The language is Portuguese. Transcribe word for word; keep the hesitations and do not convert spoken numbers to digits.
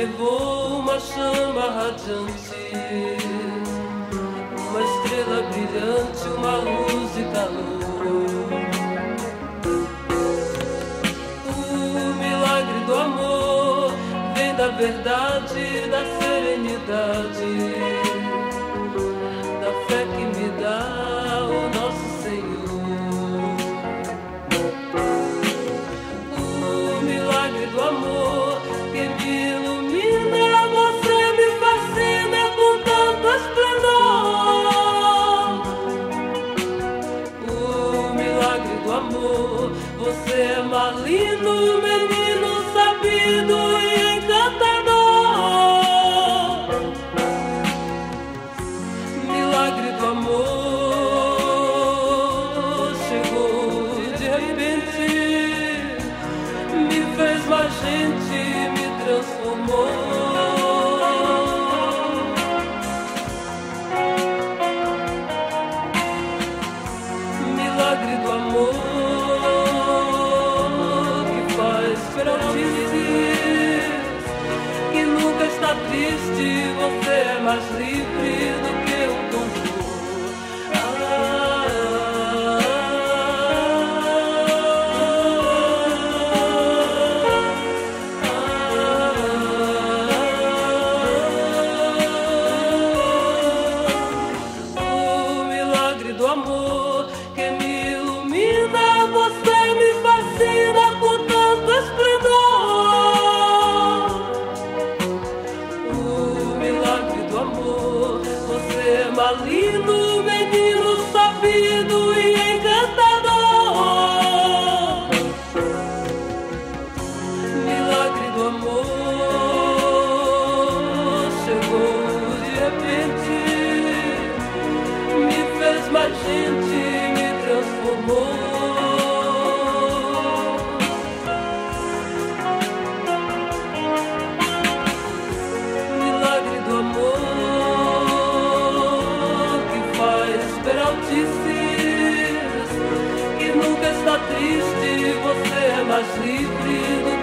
levou uma chama radiante, uma estrela brilhante, uma luz de calor. O milagre do amor vem da verdade, da serenidade, da fé que me dá o nosso Senhor. O milagre do amor que me ilumina, você me fascina com tanto esplendor. O milagre do amor, você é malino, menino sabido e encantador. Milagre do amor chegou de repente, me fez mais gente, me transformou. Milagre do amor que faz esperantices, que nunca está triste, você é mais livre do que um tambor. O milagre do amor que me ilumina, você me fascina com tanto esplendor. O milagre do amor, você é malino, menino sabido e encantador. Milagre do amor chegou de repente, me fez mais gente, me transformou. Milagre do amor que faz esperantices, que nunca está triste, você é mais livre do